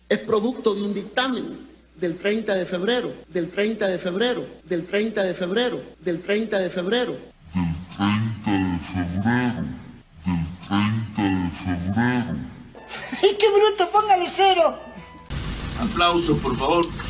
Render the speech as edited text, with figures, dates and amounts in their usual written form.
es producto de un dictamen del 30 de febrero, del 30 de febrero, del 30 de febrero, del 30 de febrero. Del 30 de febrero. ¡Ay, qué bruto! ¡Póngale cero! Aplausos, por favor.